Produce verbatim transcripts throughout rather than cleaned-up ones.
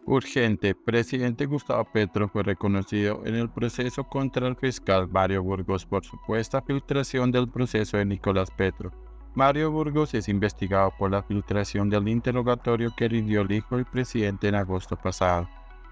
Urgente. Presidente Gustavo Petro fue reconocido en el proceso contra el fiscal Mario Burgos por supuesta filtración del proceso de Nicolás Petro. Mario Burgos es investigado por la filtración del interrogatorio que rindió el hijo del presidente en agosto pasado.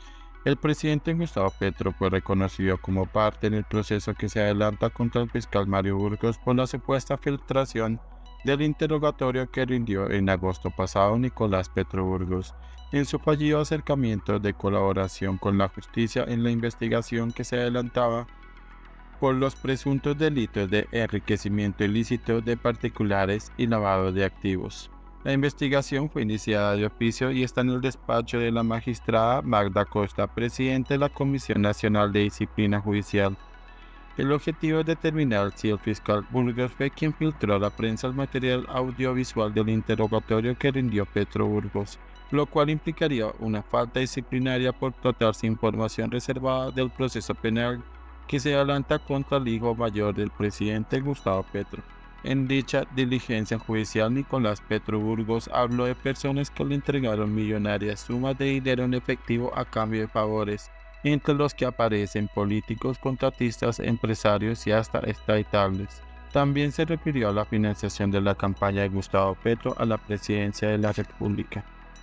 El presidente Gustavo Petro fue reconocido como parte en el proceso que se adelanta contra el fiscal Mario Burgos por la supuesta filtración del interrogatorio que rindió en agosto pasado Nicolás Petro Burgos, en su fallido acercamiento de colaboración con la justicia en la investigación que se adelantaba por los presuntos delitos de enriquecimiento ilícito de particulares y lavado de activos. La investigación fue iniciada de oficio y está en el despacho de la magistrada Magda Costa, presidenta de la Comisión Nacional de Disciplina Judicial. El objetivo es determinar si el fiscal Burgos fue quien filtró a la prensa el material audiovisual del interrogatorio que rindió Petro Burgos, lo cual implicaría una falta disciplinaria por tratarse información reservada del proceso penal que se adelanta contra el hijo mayor del presidente Gustavo Petro. En dicha diligencia judicial, Nicolás Petro Burgos habló de personas que le entregaron millonarias sumas de dinero en efectivo a cambio de favores, entre los que aparecen políticos, contratistas, empresarios y hasta extraditables. También se refirió a la financiación de la campaña de Gustavo Petro a la presidencia de la República.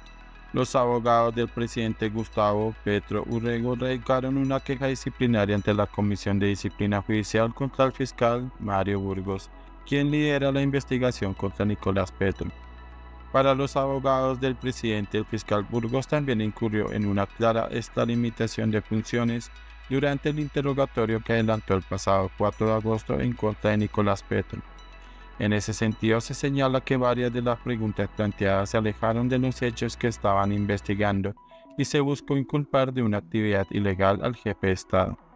Los abogados del presidente Gustavo Petro Urrego radicaron una queja disciplinaria ante la Comisión de Disciplina Judicial contra el fiscal Mario Burgos, quien lidera la investigación contra Nicolás Petro. Para los abogados del presidente, el fiscal Burgos también incurrió en una clara extralimitación de funciones durante el interrogatorio que adelantó el pasado cuatro de agosto en contra de Nicolás Petro. En ese sentido, se señala que varias de las preguntas planteadas se alejaron de los hechos que estaban investigando y se buscó inculpar de una actividad ilegal al jefe de Estado.